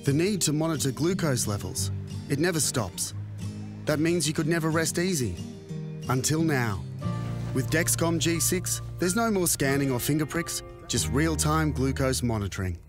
The need to monitor glucose levels, it never stops. That means you could never rest easy. Until now. With Dexcom G6, there's no more scanning or finger pricks, just real-time glucose monitoring.